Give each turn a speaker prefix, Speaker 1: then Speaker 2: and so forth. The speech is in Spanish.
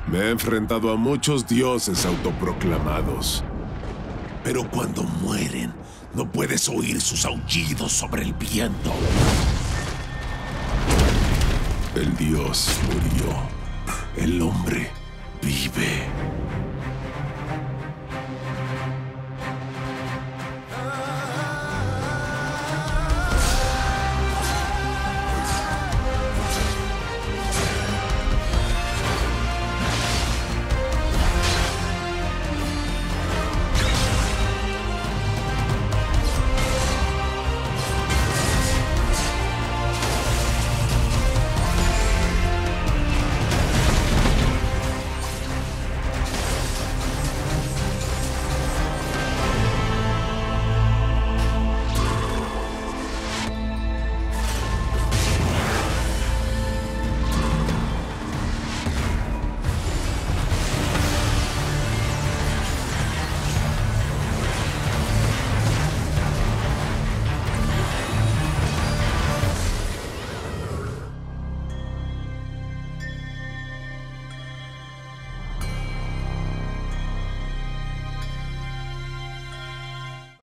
Speaker 1: Me he enfrentado a muchos dioses autoproclamados. Pero cuando mueren, no puedes oír sus aullidos sobre el viento. El dios murió. El hombre vive.